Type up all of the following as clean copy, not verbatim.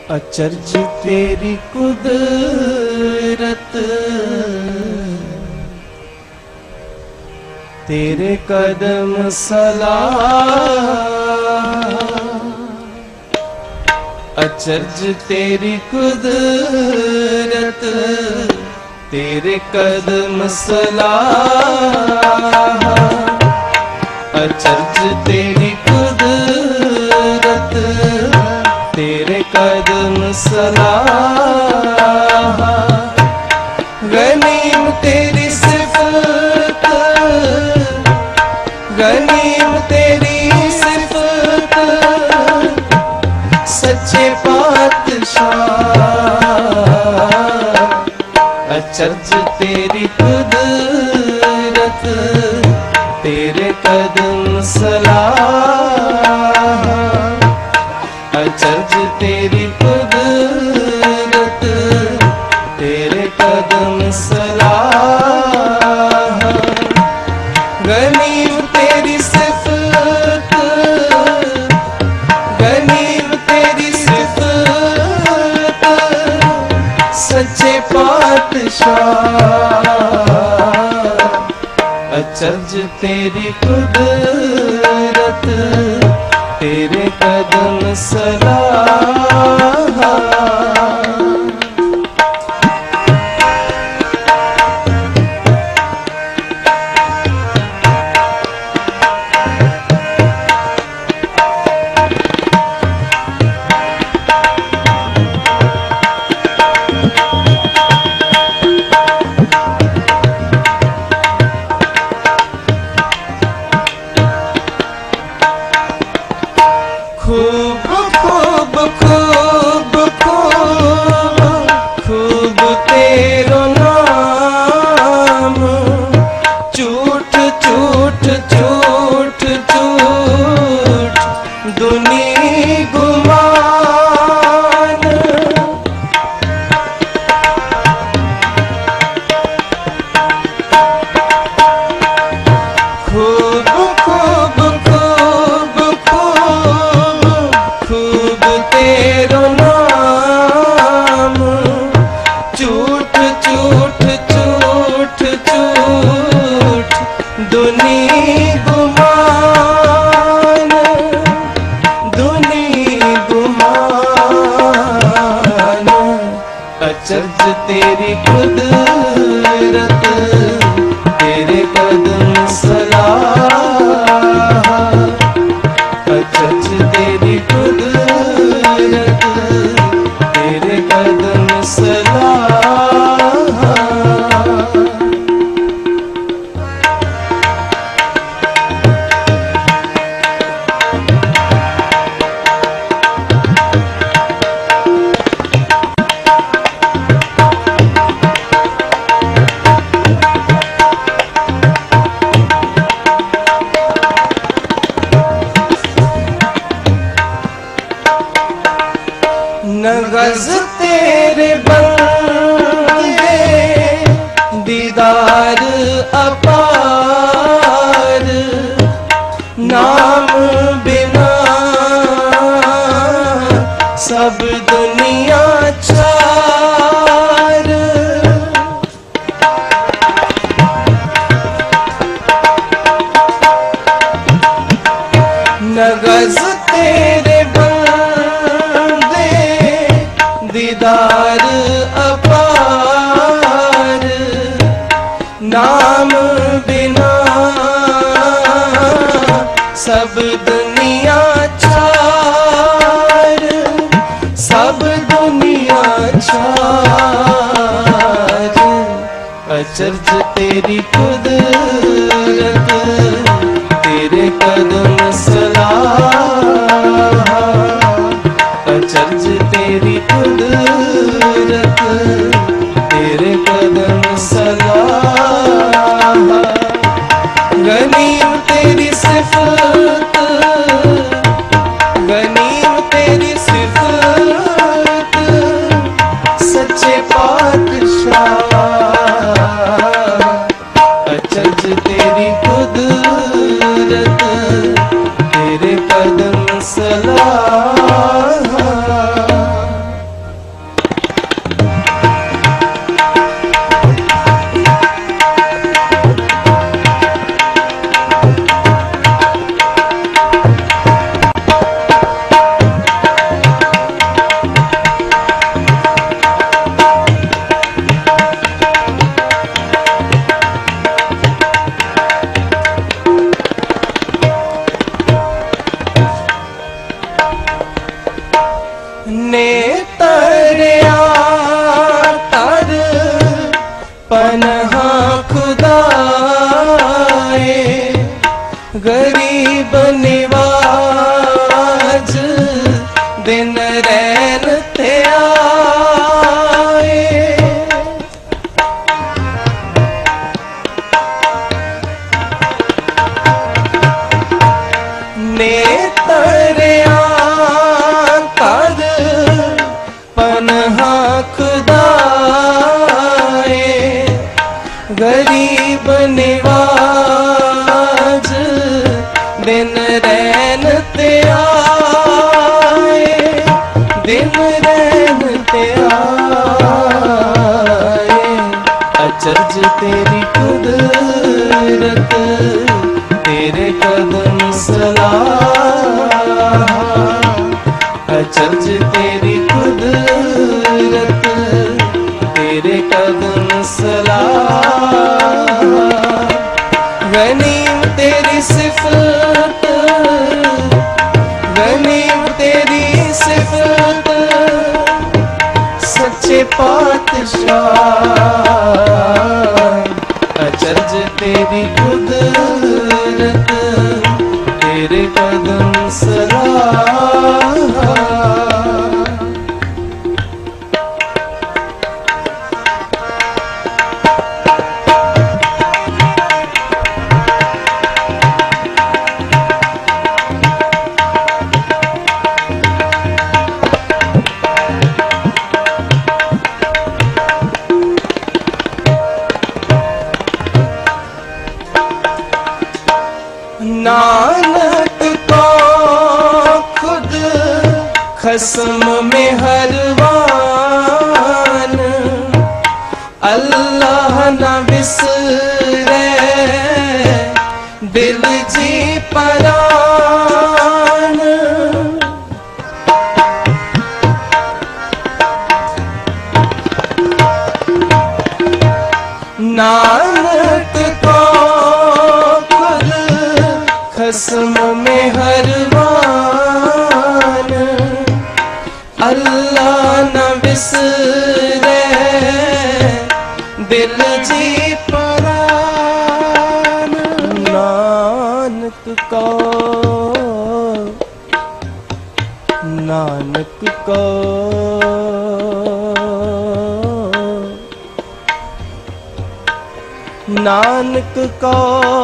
अचरज तेरी कुदरत, तेरे कदम सलाह। अचरज तेरी कुदरत, तेरे कदम सलाह। अचरज तेरी कुदरत, तेरे कदम सलाह। गनीम तेरी सिफत, गनीम तेरी सिफत, सच्चे पातशाह। अचरज तेरी कुदरत, तेरे कदम सलाह। अचरज तेरी कुदरत, तेरे कदम सलाह। गनीम तेरी सिफत, गनीम तेरी सिफत, सच्चे पातशाह। अचरज तेरी कुदरत, तेरे कदम सलाह। खूब खूब खूब खूब खूब तेरो नाम, झूठ झूठ झूठ झूठ दुनी गुमान। खूब खूब खूब खूब तेरो नाम, झूठ झूठ झूठ झूठ दुनी गुमान, दुनी गुमान। अचरज तेरी कुदरत, तेरे कदम सलाह। अचरज तेरी कुदरत, तेरे कदम सलाह। नगज़ तेरे बंदे, दीदार अपार, नाम बिना सब दुनिया चार। नगज़ तेरे दीदार अपार, नाम बिना सब दुनिया चार, सब दुनिया चार। अचरज तेरी कुदरत, तेरे कदम सलाह। अचरज तेरी कुदरत, तेरे कदम सलाह। गनीम तेरी सिफत, गनीम तेरी सिफत, सच्चे पातशाह। अचरज तेरी कुदरत, तेरे कदम सलाह। नेतरिया तर पनहा खुदाए, गरीब निवाज दिन रैन ते आए। नेतरिया तर पनहा खुदाए, गरीब निवाज दिन रैन ते आए, दिन रैन ते आए। अचरज तेरी कुदरत, तेरे कदम सलाह। अचरज तेरी कुदरत, तेरे कदम सलाह। गनीम तेरी सिफत, गनीम तेरी सिफत, सच्चे पातशाह। अचरज तेरी कुदरत, तेरे कदम सलाह। नानक को खुद खस्म में हरवान, अल्लाह न विसरे दिल जी परान। नानक को खस्म में हरवान, अल्लाह न विसरे दिल जी परान। नानक को, नानक को नानक को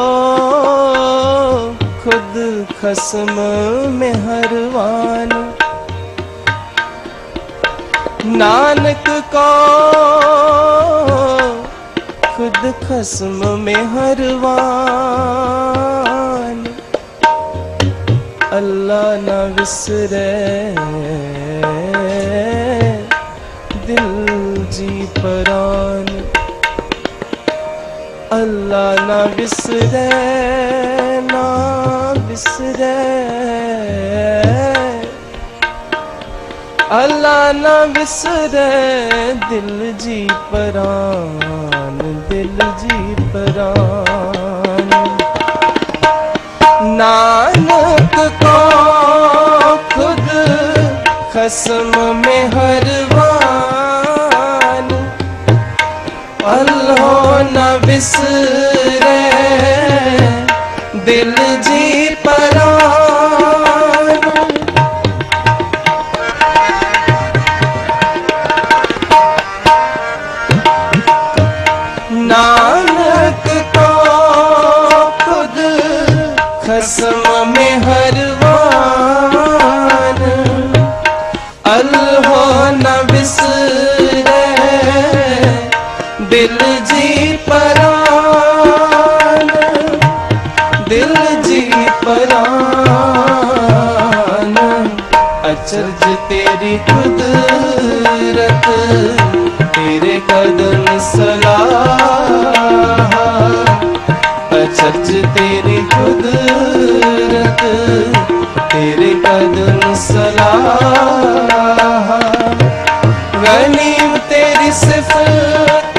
खुद खस्म में हरवान, नानक को खुद खस्म में हरवान। अल्लाह न विसरे दिल जी परान, अल्लाह न विसरे, ना विसरे, अल्लाह न विसरे दिल जी परान, दिल जी परान। नानक को खुद खस्म में हरवान, अल्लाह न विसरे दिल जी परान। नानक को खुद खस्म में हरवान, अल्लाह न विसरे दिल जी परान, दिल जी परान। अचरज तेरी कुदरत, तेरे कदम सलाह। अचरज तेरी कुदरत, तेरे कदम सलाह। गनीम तेरी सिफत,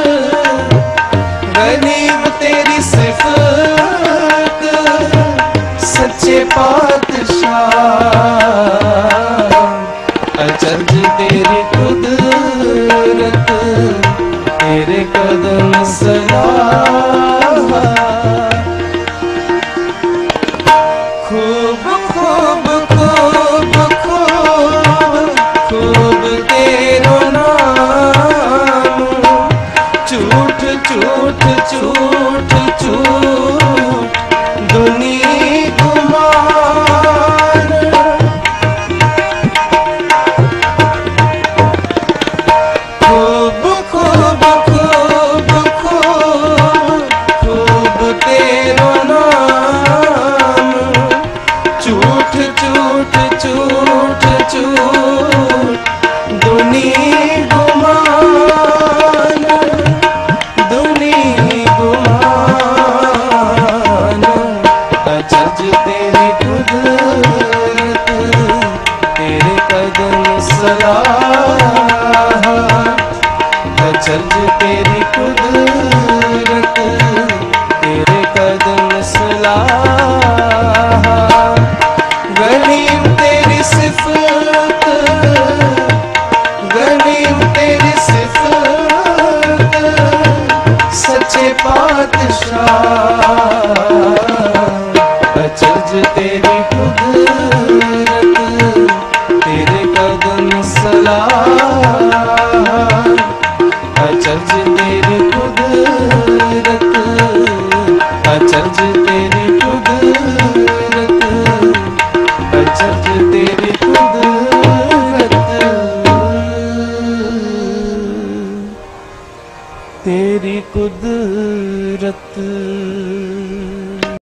गनीम तेरी सिफत, सच्चे पातशाह। अचरज तेरी कुदरत, तेरे कदम सलाहा। खूब खूब खूब खूब खूब तेरो नाम, झूठ झूठ झूठ झूठ दुनी गुमान। खूब खूब खूब खूब खूब तेरो नाम, झूठ झूठ झूठ झूठ दुनी गुमान, दुनी गुमान। अचरज तेरी कुदरत, तेरे कदम सलाहा। अचरज तेरी कुदरत, तेरे कदम सलाहा। गनीम तेरी सिफत, गनीम तेरी सिफत, सच्चे पातशाह। अचरज तेरी कुदरत, तेरे कदम सलाहा। अचरज तेरी कुदरत, अचरज तेरी कुदरत, अचरज तेरी कुदरत, तेरी कुदरत।